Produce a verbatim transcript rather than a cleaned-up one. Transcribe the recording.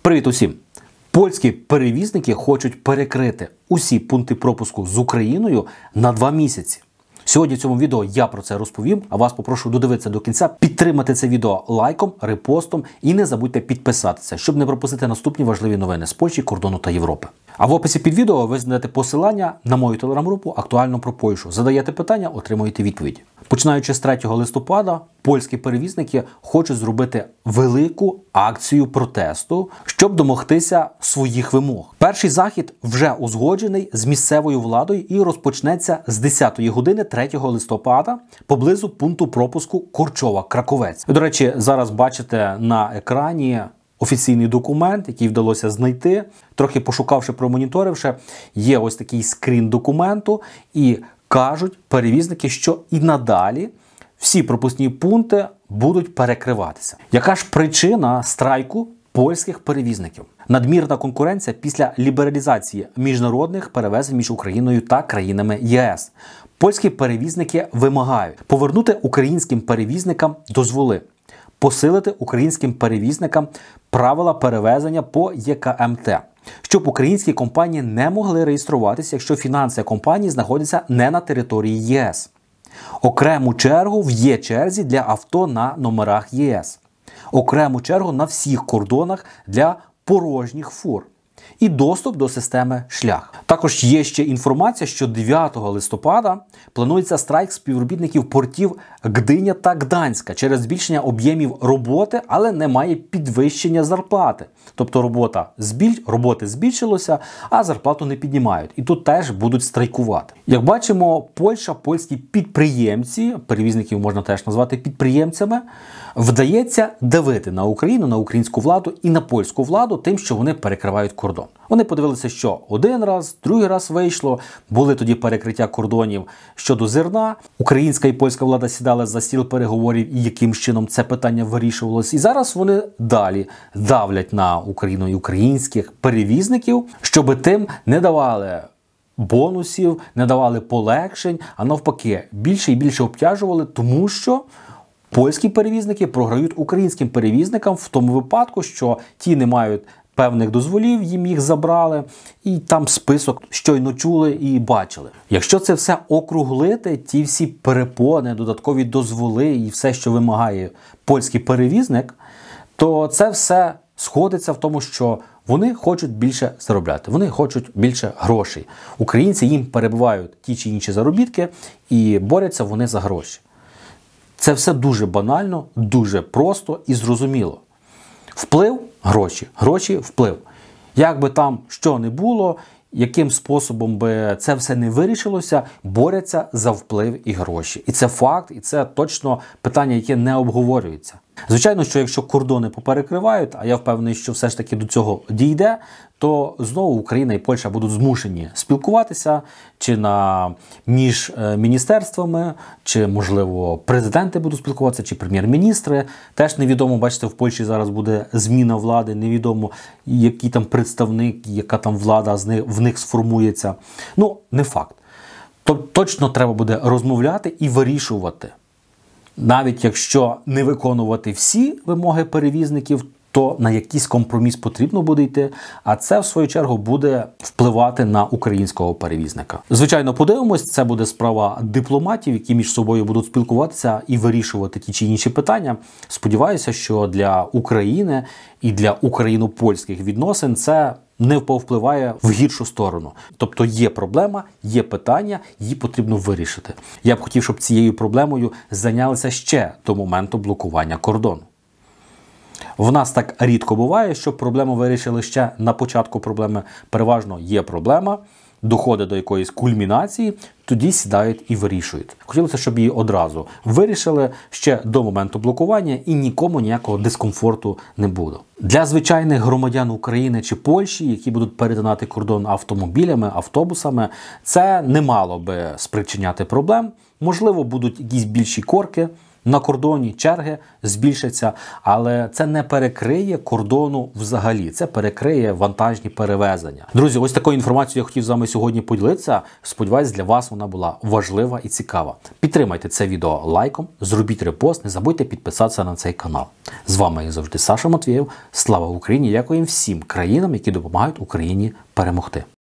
Привіт усім! Польські перевізники хочуть перекрити усі пункти пропуску з Україною на два місяці. Сьогодні в цьому відео я про це розповім, а вас попрошу додивитися до кінця, підтримати це відео лайком, репостом і не забудьте підписатися, щоб не пропустити наступні важливі новини з Польщі, кордону та Європи. А в описі під відео ви знайдете посилання на мою телеграм-групу «Актуально про Польщу». Задаєте питання, отримуєте відповіді. Починаючи з третього листопада, польські перевізники хочуть зробити велику акцію протесту, щоб домогтися своїх вимог. Перший захід вже узгоджений з місцевою владою і розпочнеться з десятої години третього листопада поблизу пункту пропуску Корчова-Краковець. Ви, до речі, зараз бачите на екрані офіційний документ, який вдалося знайти. Трохи пошукавши, промоніторивши, є ось такий скрін документу і кажуть перевізники, що і надалі всі пропускні пункти будуть перекриватися. Яка ж причина страйку польських перевізників? Надмірна конкуренція після лібералізації міжнародних перевезень між Україною та країнами ЄС. Польські перевізники вимагають повернути українським перевізникам дозволи, посилити українським перевізникам правила перевезення по Є Ка Ем Те, щоб українські компанії не могли реєструватися, якщо фінанси компанії знаходяться не на території Є Ес. Окрему чергу в Є-черзі для авто на номерах Є Ес. Окрему чергу на всіх кордонах для порожніх фур. І доступ до системи «Шлях». Також є ще інформація, що дев'ятого листопада планується страйк співробітників портів Гдиня та Гданська через збільшення об'ємів роботи, але немає підвищення зарплати. Тобто робота збіль... роботи збільшилося, а зарплату не піднімають. І тут теж будуть страйкувати. Як бачимо, Польща, польські підприємці, перевізників можна теж назвати підприємцями, вдається давити на Україну, на українську владу і на польську владу тим, що вони перекривають кордон. Вони подивилися, що один раз, другий раз вийшло, були тоді перекриття кордонів щодо зерна. Українська і польська влада сідали за стіл переговорів і яким чином це питання вирішувалось. І зараз вони далі давлять на Україну і українських перевізників, щоб тим не давали бонусів, не давали полегшень, а навпаки, більше і більше обтяжували, тому що польські перевізники програють українським перевізникам в тому випадку, що ті не мають певних дозволів, їм їх забрали, і там список щойно чули і бачили. Якщо це все округлити, ті всі перепони, додаткові дозволи і все, що вимагає польський перевізник, то це все сходиться в тому, що вони хочуть більше заробляти, вони хочуть більше грошей. Українці їм перебивають ті чи інші заробітки і борються вони за гроші. Це все дуже банально, дуже просто і зрозуміло. Вплив – гроші, гроші – вплив. Як би там що не було, яким способом би це все не вирішилося, борються за вплив і гроші. І це факт, і це точно питання, яке не обговорюється. Звичайно, що якщо кордони поперекривають, а я впевнений, що все ж таки до цього дійде, то знову Україна і Польща будуть змушені спілкуватися чи на між міністерствами, чи, можливо, президенти будуть спілкуватися, чи прем'єр-міністри. Теж невідомо, бачите, в Польщі зараз буде зміна влади, невідомо, який там представник, яка там влада в них сформується. Ну, не факт. Точно треба буде розмовляти і вирішувати. Навіть якщо не виконувати всі вимоги перевізників, то на якийсь компроміс потрібно буде йти, а це, в свою чергу, буде впливати на українського перевізника. Звичайно, подивимось, це буде справа дипломатів, які між собою будуть спілкуватися і вирішувати ті чи інші питання. Сподіваюся, що для України і для україно-польських відносин це не повпливає в гіршу сторону. Тобто є проблема, є питання, її потрібно вирішити. Я б хотів, щоб цією проблемою зайнялися ще до моменту блокування кордону. В нас так рідко буває, що проблему вирішили ще на початку проблеми. Переважно є проблема, доходить до якоїсь кульмінації, тоді сідають і вирішують. Хотілося, щоб її одразу вирішили ще до моменту блокування і нікому ніякого дискомфорту не буде. Для звичайних громадян України чи Польщі, які будуть перетинати кордон автомобілями, автобусами, це не мало би спричиняти проблем. Можливо, будуть якісь більші корки, на кордоні черги збільшаться, але це не перекриє кордону взагалі, це перекриє вантажні перевезення. Друзі, ось такою інформацією я хотів з вами сьогодні поділитися. Сподіваюсь, для вас вона була важлива і цікава. Підтримайте це відео лайком, зробіть репост, не забудьте підписатися на цей канал. З вами, як завжди, Саша Матвєєв. Слава Україні! Дякуємо всім країнам, які допомагають Україні перемогти.